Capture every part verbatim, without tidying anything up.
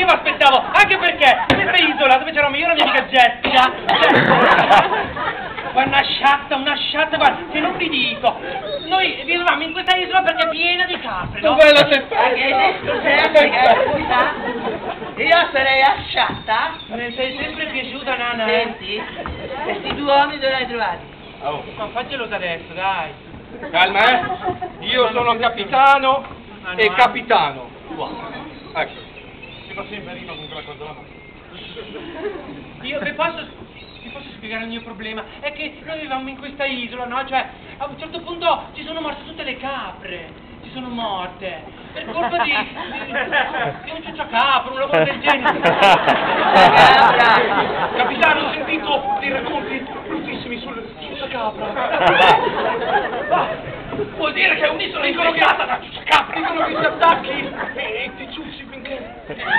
mi aspettavo, anche perché questa isola dove c'eravamo io e la mia amica Jessica, ma una sciatta, una sciatta, guarda, che non vi dico. Noi vivevamo in questa isola perché è piena di capre, no? Dov'è la tempesta? Io sarei asciatta. Mi sei sempre piaciuta, Nana. Senti, questi due uomini dove li hai trovati? Oh, ma faccelo adesso, dai. Calma, eh? Io sono capitano Ah, no, e eh. capitano. Ecco. Ti fa sempre rima con quella cosa là. Io vi posso, vi posso spiegare il mio problema? È che noi vivevamo in questa isola, no? Cioè, a un certo punto ci sono morte tutte le capre. Ci sono morte. Per colpa di, di, di un ciucciacapro, un lavoro del genere. Capitano, ho sentito dei racconti bruttissimi sul ciucciacapra. Vuol dire che è un'isola infestata da ciucciacapra. Dicono che si attacchi e ti ciucci finché...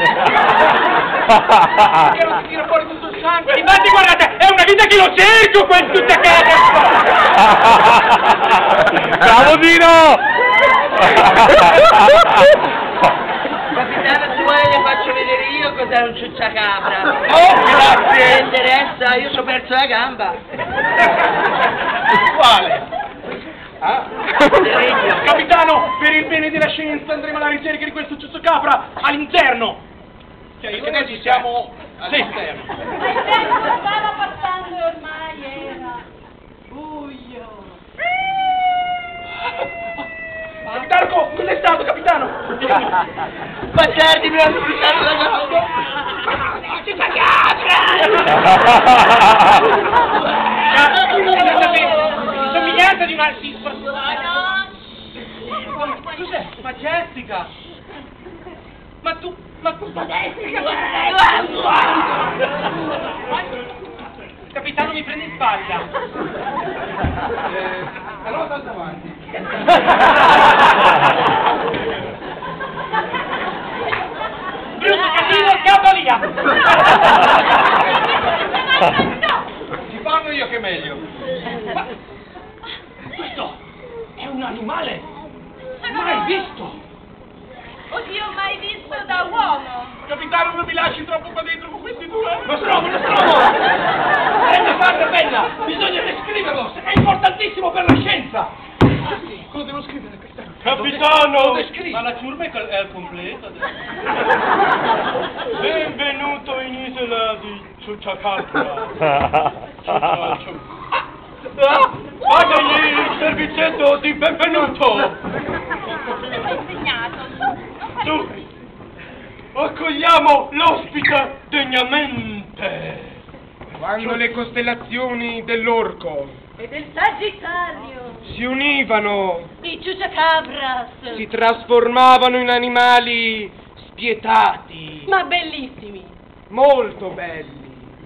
Perché non ti tira fuori tutto il sangue. Infatti guardate, è una vita che lo cerco quel ciucciacapra. Bravo Dino! Capitano, se vuole le faccio vedere io cos'è un ciucciacapra. Oh, grazie! Se interessa, io ci ho perso la gamba. Quale? Ah. Capitano, per il bene della scienza andremo alla ricerca di questo ciucciacapra all'interno. Cioè, Perché noi ci siamo all'esterno. Ma il tempo stava passando e ormai era buio. Capitano, cos'è stato, capitano? Bastardi, mi hanno bruciato la gamba. Somiglianza di una... Sì, cos'è? Ma Jessica! Ma tu... Ma tu... Capitano, mi prendi in spalla. Eh, allora salta avanti. Brutto, cattivo, scappa via! Ci parlo io che è meglio. Ma questo è un animale mai visto! Oddio, mai visto da uomo. Capitano, non mi lasci troppo qua dentro con questi due! Nostromo, Nostromo! Bella padre, bella! Bisogna descriverlo! È importantissimo per la scienza! Cosa devo scrivere, capitano? Capitano! Ma la ciurma è al completo. Benvenuto in isola di Ciucciacapra. Pagagli il servizietto di benvenuto! Insegnato. Su! Accogliamo l'ospite degnamente! Quando le costellazioni dell'Orco E del Sagittario. si univano, I ciucciacabras. si trasformavano in animali spietati, Ma bellissimi. molto belli.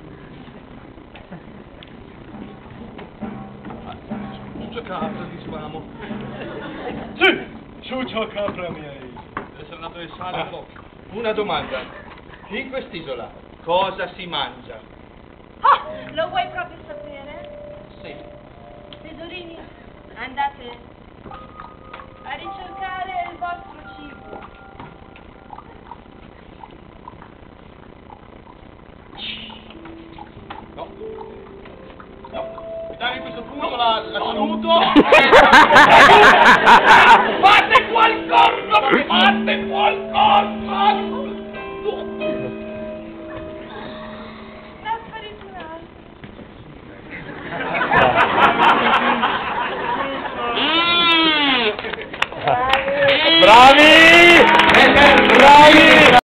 Ciucciacapra, dicevamo. Sì! Ciucciacapra miei! Essere nato nel sale Ah, all'occhio. una domanda. In quest'isola cosa si mangia? Ah, lo vuoi proprio sapere? Sì. Tesorini, andate a ricercare il vostro cibo. No. Dai, a questo punto la, la saluto. Fate qualcosa! Fate qualcosa! Sta spariturando. Bravi! Bravi!